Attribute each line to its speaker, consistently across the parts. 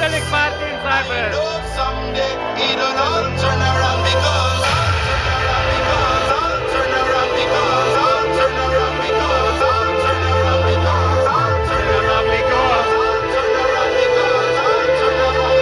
Speaker 1: Felix Martin Cyber.
Speaker 2: Someday it'll all turn around because turn around because turn around because turn around because turn around because turn around because turn around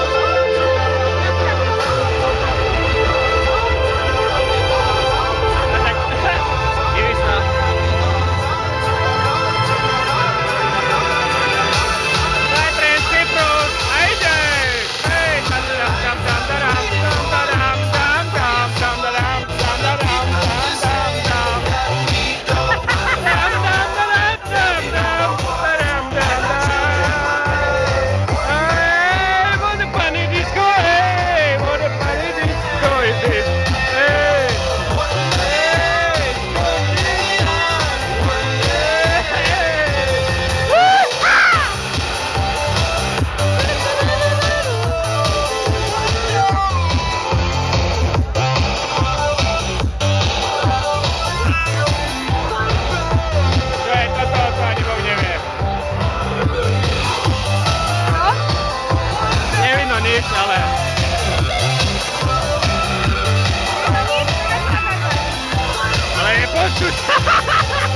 Speaker 1: ale... Ale je počuť!